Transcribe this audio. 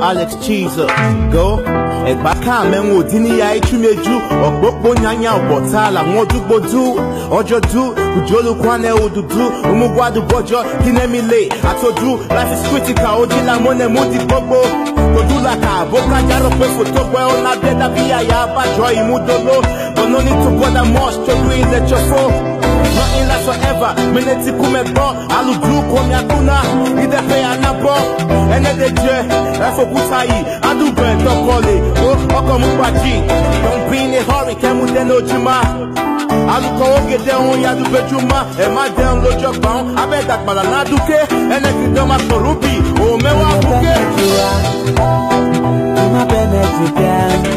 Alex Cheezer, go. And back on men would dini ya ichumeju, or bobo nyanya, botala, modu do, or jodu, ujolu kwane odudu, umugwadu bojo, kinemile. I told you, life is critical, ojila mone mudi bobo. Kodula ka, boka jaro pe fotobo, on a dead abia ya, bajo imudolo. But no need to bother much, to do it let your fall. Nothing lasts forever, minutes kume bo, alu blue kom ya kuna, ide pe anabo, ene de je, efo kutai, adu ben to kole, oko mubaji, don't be in a hurry, kemu de no jima, alu ko oge de on ya du bejuma, e ma de on lo jokban, abe dak bala na duke, ene ki do ma korubi, o me wa buke.